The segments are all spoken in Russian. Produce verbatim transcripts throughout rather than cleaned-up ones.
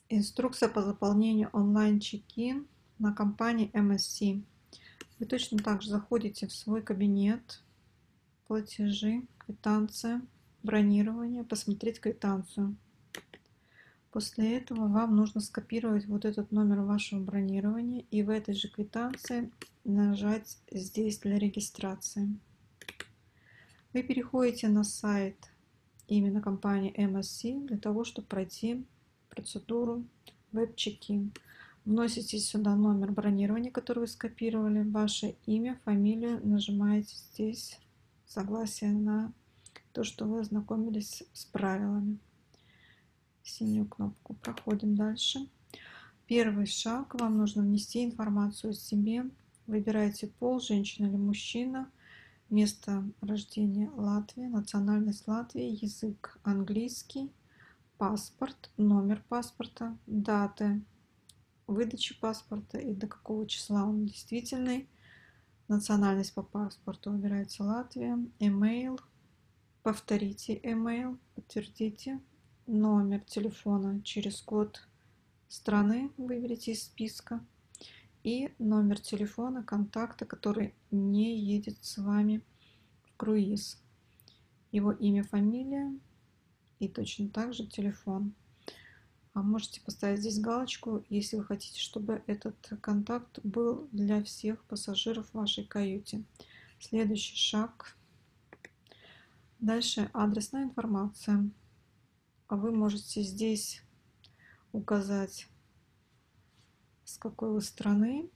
Инструкция по заполнению онлайн-чек-ин на компании эм эс си. Вы точно так же заходите в свой кабинет, платежи, квитанция, бронирование, посмотреть квитанцию. После этого вам нужно скопировать вот этот номер вашего бронирования и в этой же квитанции нажать здесь для регистрации. Вы переходите на сайт именно компании эм эс си для того, чтобы пройти процедуру веб-чек-ин. Вносите сюда номер бронирования, который вы скопировали, ваше имя, фамилию, нажимаете здесь согласие на то, что вы ознакомились с правилами. Синюю кнопку. Проходим дальше. Первый шаг. Вам нужно внести информацию о себе. Выбираете пол, женщина или мужчина. Место рождения Латвия, национальность Латвии, язык английский, паспорт, номер паспорта, даты выдачи паспорта и до какого числа он действительный. Национальность по паспорту выбирается Латвия, email, повторите email, подтвердите, номер телефона через код страны выберите из списка и номер телефона контакта, который не едет с вами в круиз, его имя, фамилия и точно так же телефон. А можете поставить здесь галочку, если вы хотите, чтобы этот контакт был для всех пассажиров в вашей каюте. Следующий шаг. Дальше адресная информация. Вы можете здесь указать, с какой вы страны,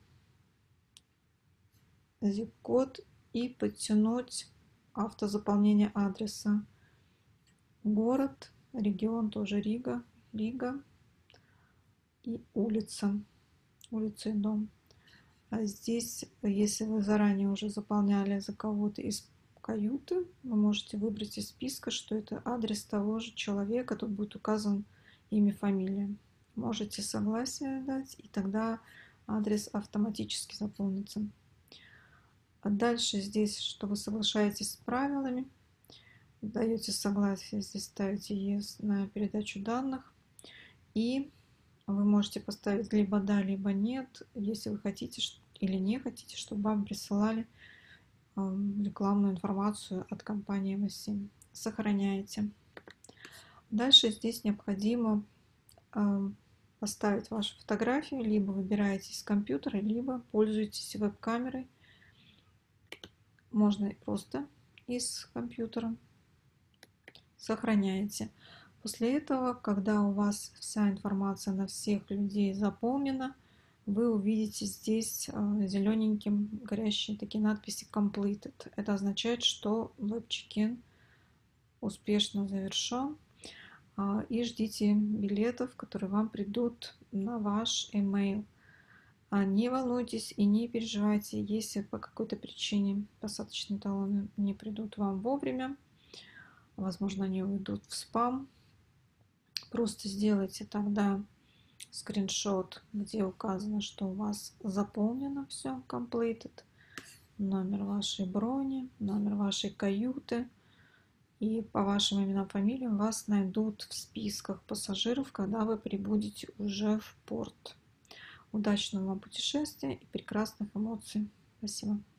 зип-код и подтянуть автозаполнение адреса. Город, регион тоже Рига, Рига. И улица, улица и дом. А здесь, если вы заранее уже заполняли за кого-то из каюты, вы можете выбрать из списка, что это адрес того же человека, тут будет указан имя, фамилия. Можете согласие дать, и тогда адрес автоматически заполнится. А дальше здесь, что вы соглашаетесь с правилами, даете согласие, здесь ставите yes на передачу данных, и вы можете поставить либо да, либо нет, если вы хотите или не хотите, чтобы вам присылали рекламную информацию от компании эм эс си. Сохраняете. Дальше здесь необходимо поставить вашу фотографию, либо выбираете из компьютера, либо пользуетесь веб-камерой. Можно просто из компьютера. Сохраняете. После этого, когда у вас вся информация на всех людей заполнена, вы увидите здесь зелененьким горящие такие надписи completed. Это означает, что веб-чек-ин успешно завершен. И ждите билетов, которые вам придут на ваш email. Не волнуйтесь и не переживайте, если по какой-то причине посадочные талоны не придут вам вовремя. Возможно, они уйдут в спам. Просто сделайте тогда скриншот, где указано, что у вас заполнено все, completed, номер вашей брони, номер вашей каюты. И по вашим именам, фамилиям вас найдут в списках пассажиров, когда вы прибудете уже в порт. Удачного вам путешествия и прекрасных эмоций. Спасибо.